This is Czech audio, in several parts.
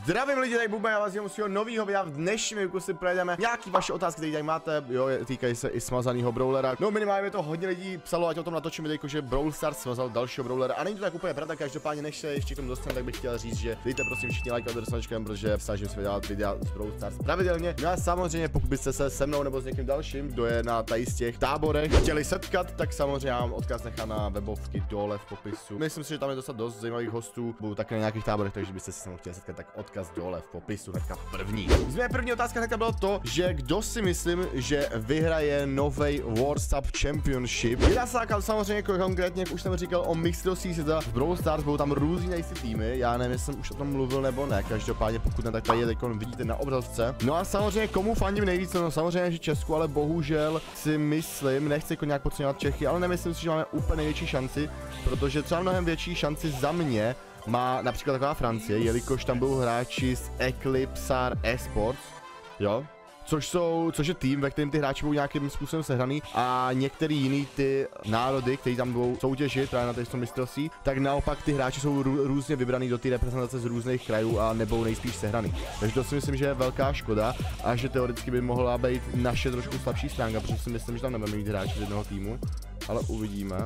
Zdravím lidi, tady Buba, já vás jenom svého nového videa. V dnešním videu si projedeme nějaký vaše otázky, které tady máte, jo, týkají se i smazaného brawlera. No minimálně to hodně lidí psalo, ať o tom natočím video, že Brawl Stars smazal dalšího brawlera. A není to tak úplně pravda, každopádně než se ještě k tomu dostanu, tak bych chtěl říct, že dejte prosím všichni like a dostanečkem, protože snažím se vydávat videa z Brawl Stars pravidelně. No a samozřejmě, pokud byste se mnou nebo s někým dalším, kdo je na tady z těch táborech, chtěli setkat, tak samozřejmě mám odkaz nechám na webovky dole v popisu. Myslím si, že tam je dost zajímavých hostů, budou také na nějakých táborech, takže byste se se mnou chtěli setkat, tak odkaz dole v popisu hnedka první. Moje první otázka hnedka bylo to, že kdo si myslím, že vyhraje novej World Cup Championship. Já se samozřejmě jako konkrétně, jak už jsem říkal o mistrovství světa v Brawl Stars, budou tam různý nejsi týmy, já nevím, jestli jsem už o tom mluvil nebo ne, každopádně pokud ne, tak tady je vidíte na obrazovce. No a samozřejmě komu fandím nejvíc, no samozřejmě, že Česku, ale bohužel si myslím, nechci jako nějak podceňovat Čechy, ale nemyslím si, že máme úplně největší šanci, protože třeba mnohem větší šanci za mě má například taková Francie, jelikož tam budou hráči z Eclipsar Esports, jo, což je tým, ve kterém ty hráči budou nějakým způsobem sehraný a některý jiný ty národy, kteří tam budou soutěžit právě na této mistrovství, tak naopak ty hráči jsou různě vybraný do té reprezentace z různých krajů a nebudou nejspíš sehraný. Takže to si myslím, že je velká škoda a že teoreticky by mohla být naše trošku slabší stránka, protože si myslím, že tam nebudeme mít hráči z jednoho týmu, ale uvidíme.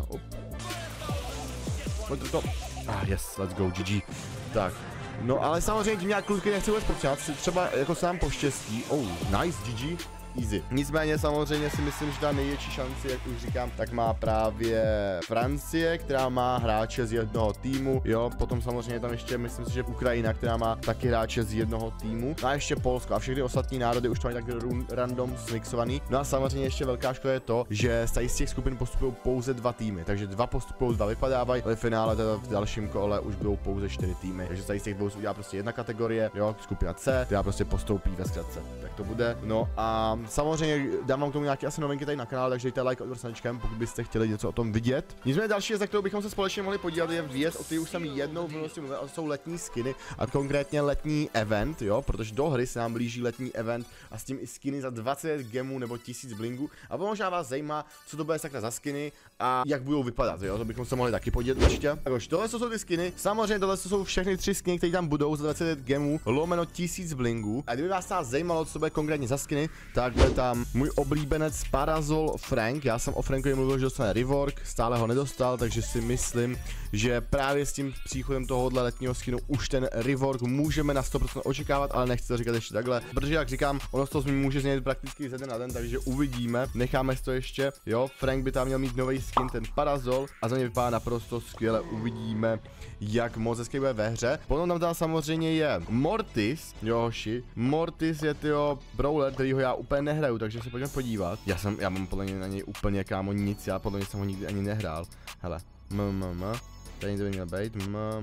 Yes, let's go, GG. Tak. No ale samozřejmě tím nějak kluky nechci vůbec potřebovat, třeba jako sám poštěstí. Nice, GG. Easy. Nicméně samozřejmě si myslím, že ta největší šanci, jak už říkám, tak má právě Francie, která má hráče z jednoho týmu, jo, potom samozřejmě tam ještě myslím si, že Ukrajina, která má taky hráče z jednoho týmu, no a ještě Polsko a všechny ostatní národy už to mají tak random smixovaný. No a samozřejmě ještě velká škoda je to, že z těch skupin postupují pouze 2 týmy, takže 2 postupují, 2 vypadávají, ale v finále teda v dalším kole už budou pouze 4 týmy, takže z těch 2 udělá prostě jedna kategorie, jo, skupina C, která prostě postoupí ve zkratce. Tak to bude. No a samozřejmě dám vám k tomu nějaké asi novinky tady na kanále, takže dejte like a odvrsanečkem, pokud byste chtěli něco o tom vidět. Nicméně další věc, za kterou bychom se společně mohli podívat, je věc, o které už jsem jednou v minulosti mluvil, a to jsou letní skiny a konkrétně letní event, jo, protože do hry se nám blíží letní event a s tím i skiny za 20 gemů nebo 1000 blingů a možná vás zajímá, co to bude sakra za skiny a jak budou vypadat, jo, to bychom se mohli taky podívat určitě. Takže tohle jsou ty skiny, samozřejmě tohle jsou všechny 3 skiny, které tam budou za 20 gemů, lomeno 1000 blingů. A kdyby vás nás zajímalo, co to bude konkrétně za skiny, tak bude tam můj oblíbenec Parazol Frank. Já jsem o Frankovi mluvil, že dostane rework, stále ho nedostal, takže si myslím, že právě s tím příchodem tohohle letního skinu už ten rework můžeme na 100% očekávat, ale nechci to říkat ještě takhle, protože jak říkám, ono to může změnit prakticky ze dne na den, takže uvidíme, necháme si to ještě, jo, Frank by tam měl mít nový skin, ten Parazol, a za mě vypadá naprosto skvěle, uvidíme, jak moc hezky bude ve hře. Potom tam samozřejmě je Mortis, joši, Mortis je tyjo brawler, kterýho já úplně nehraju, takže se pojďme podívat. Já mám podle něj na něj úplně kámo nic, já podle něj jsem ho nikdy ani nehrál. Hele, tady to by měl být,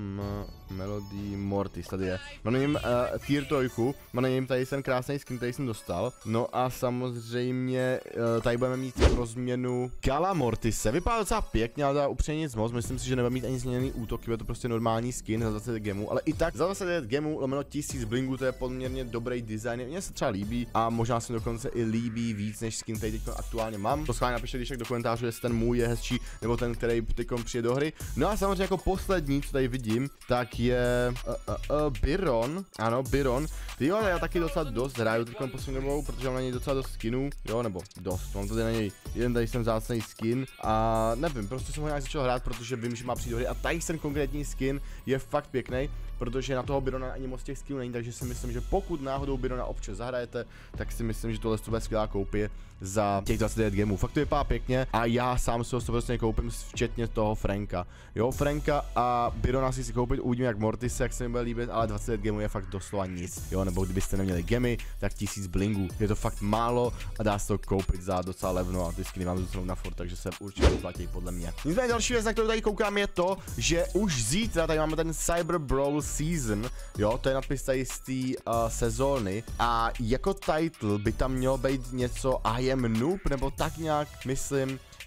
Melody Mortis, tady je. Mám na něm tier 3, mám na něm tady ten krásný skin, který jsem dostal. No a samozřejmě tady budeme mít pro změnu Kala Mortise. Vypadá docela pěkně, ale dá upřímně nic moc. Myslím si, že nebude mít ani změněný útok, je to prostě normální skin za 20 gemů. Ale i tak za 20 gemů lomeno 1000 blingů, to je poměrně dobrý design. Mně se třeba líbí a možná se mi dokonce i líbí víc než skin, který teď aktuálně mám. To schválně napište když tak do komentářů, jestli ten můj je hezčí nebo ten, který teď přijde do hry. No a samozřejmě jako poslední, co tady vidím, tak je Byron, ano, Byron. Tyjo, já taky docela dost hraju teď poslední dobou, protože mám na něj docela dost skinů, jo, nebo dost, mám tady na něj jeden tady jsem vzácný skin a nevím, prostě jsem ho nějak začal hrát, protože vím, že má přijít do hry a tady ten konkrétní skin je fakt pěkný, protože na toho Byrona ani moc těch skinů není, takže si myslím, že pokud náhodou Byrona občas zahrajete, tak si myslím, že tohle bude skvělá koupě za těch 29 gemů. Fakt to vypadá pěkně a já sám si ho 100% koupím, včetně toho Franka. Jo, Franka a Byrona si koupit, uvidím jak Mortis, jak se mi bude líbit, ale 29 gemů je fakt doslova nic. Jo, nebo kdybyste neměli gemy, tak 1000 blingů. Je to fakt málo a dá se to koupit za docela levno a ty skiny mám dostanou na furt, takže se určitě vyplatí podle mě. Nicméně další věc, na kterou tady koukám, je to, že už zítra tady máme ten Cyber Brawl Season, jo, to je nadpis tady z té sezóny a jako title by tam mělo být něco I am noob, nebo tak nějak, myslím,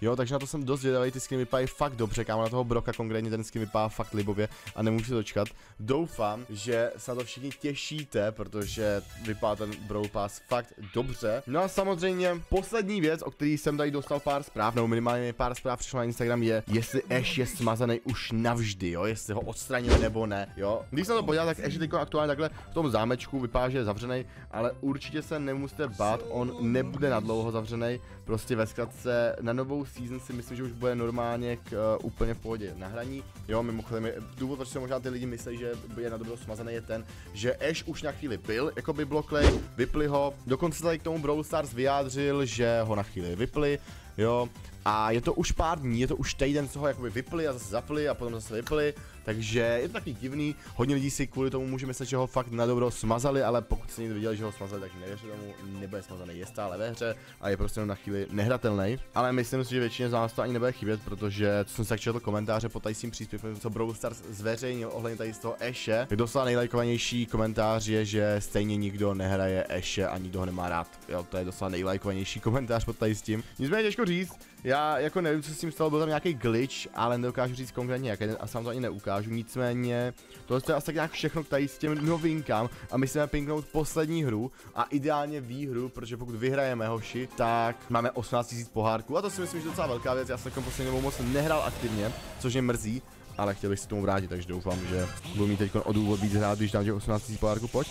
Jo, takže na to jsem dost zvědavý, ty skiny vypadají fakt dobře, kámo, na toho Broka konkrétně ten skin vypadá fakt libově a nemůžu se dočkat. Doufám, že se na to všichni těšíte, protože vypadá ten Brawl Pass fakt dobře. No a samozřejmě poslední věc, o který jsem tady dostal pár zpráv, nebo minimálně pár zpráv přišlo na Instagram, je, jestli Ash je smazaný už navždy, jo, jestli ho odstranili nebo ne, jo. Když se to podíval, tak Ash je teď aktuálně takhle v tom zámečku, vypadá, že je zavřený, ale určitě se nemusíte bát, on nebude na dlouho zavřený, prostě ve zkratce na novou season si myslím, že už bude normálně úplně v pohodě na hraní, jo, mimochodem důvod, proč se možná ty lidi myslí, že je na dobro smazaný, je ten, že Ash už na chvíli byl, jako by bloklej, vypli ho, dokonce tady k tomu Brawl Stars vyjádřil, že ho na chvíli vypli, jo, a je to už pár dní, je to už týden, co ho jakoby vypli a zase zapli a potom zase vypli, takže je to takový divný, hodně lidí si kvůli tomu může myslet, že ho fakt na dobro smazali, ale pokud jste někdo viděli, že ho smazali, tak nevěřte tomu, nebude smazaný, je stále ve hře a je prostě na chvíli nehratelný, ale myslím si, že většině z vás to ani nebude chybět, protože jsem si tak četl komentáře pod tady s tím příspěvkem, co Brawl Stars zveřejnil ohledně tady z toho Ashe, tak dostal nejlajkovanější komentář je, že stejně nikdo nehraje Ashe a nikdo ho nemá rád, jo, to je dostal nejlajkovanější komentář pod tady s tím, nicméně těžko říct. Já jako nevím, co s tím stalo, byl tam nějaký glitch, ale nedokážu říct konkrétně jaký a sám to ani neukážu, nicméně tohle je asi tak nějak všechno tady s těm novinkám a my chceme pinknout poslední hru a ideálně výhru, protože pokud vyhrajeme hoši, tak máme 18 000 pohárků a to si myslím, že je docela velká věc, já jsem takovou poslední dobou moc nehrál aktivně, což mě mrzí, ale chtěl bych se tomu vrátit, takže doufám, že budu mít teď o důvod víc hrát, když dám těch 18 000 pohárků, pojď.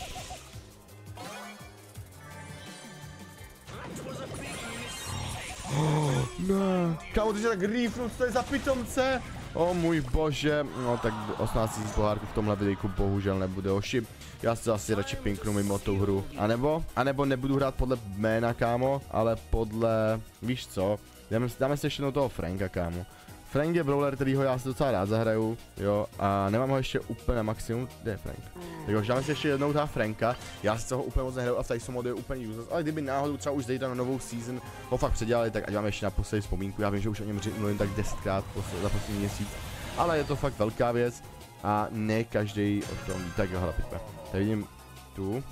Ne, kámo, ty se tak rýfnu, co je za pitomce? O můj bože, no tak 18 000 pohárků v tomhle videjku bohužel nebude hoši. Já si asi radši pinknu mimo tu hru. A nebo nebudu hrát podle jména, kámo, ale podle, víš co, dáme si ještě toho Franka, kámo. Frank je brawler, kterýho já si docela rád zahraju, jo, a nemám ho ještě úplně maximum, kde je Frank? Takže dáme si ještě jednou toho Franka, já si toho úplně moc nehraju a v tady modu je úplně useless, ale kdyby náhodou třeba už zítra na novou season ho fakt předělali, tak ať vám ještě na poslední vzpomínku, já vím, že už o něm mluvím tak 10krát za poslední měsíc, ale je to fakt velká věc a ne každý o tom ví, tak jo, hele, pojďme. Tady vidím tu.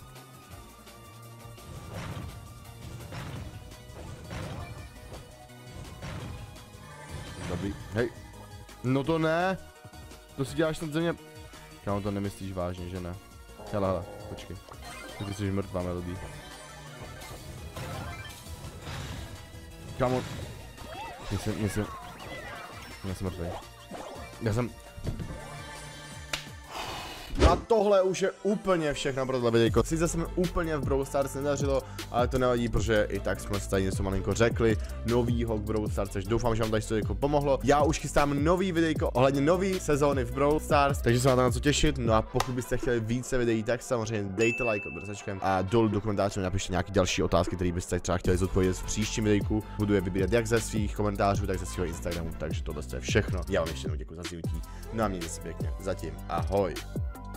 Dobrý, hej, no to ne, to si děláš snad ze mě, kámo, to nemyslíš vážně, že ne, hele, počkej, ty jsi mrtvá Melody, kámo, já jsem mrtvý, a tohle už je úplně všechno pro tohle videjko. Sice jsme úplně v Brawl Stars nedařilo, ale to nevadí, protože i tak jsme tady něco malinko řekli novýho k Brawl Stars, takže doufám, že vám tady to videjko pomohlo. Já už chystám nový videjko ohledně nový sezóny v Brawl Stars, takže se máte na co těšit. No a pokud byste chtěli více videí, tak samozřejmě dejte like odbrzečkem a dolů do komentářů napište nějaké další otázky, které byste třeba chtěli zodpovědět v příštím videjku. Budu je vybírat jak ze svých komentářů, tak ze svého Instagramu, takže tohle je všechno. Já vám ještě jednou děkuji za zjistí. No a mějte se pěkně. Zatím ahoj.